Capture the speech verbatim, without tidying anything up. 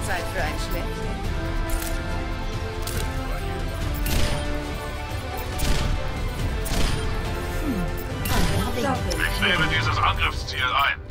Zeit für ein Schläfchen. Ich nehme dieses Angriffsziel ein.